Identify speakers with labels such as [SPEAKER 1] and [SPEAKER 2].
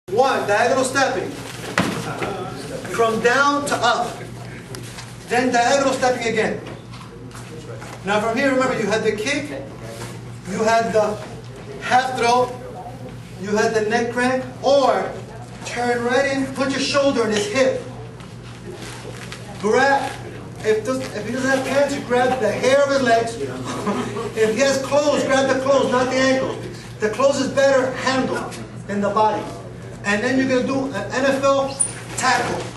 [SPEAKER 1] One, diagonal stepping. From down to up. Then diagonal stepping again. Now from here, remember, you had the kick, you had the half throw, you had the neck crank, or turn right in, put your shoulder in his hip. Grab, if he doesn't have pants, you grab the hair of his legs. If he has clothes, grab the clothes, not the ankles. The clothes is better handled than the body. And then you're going to do an NFL tackle.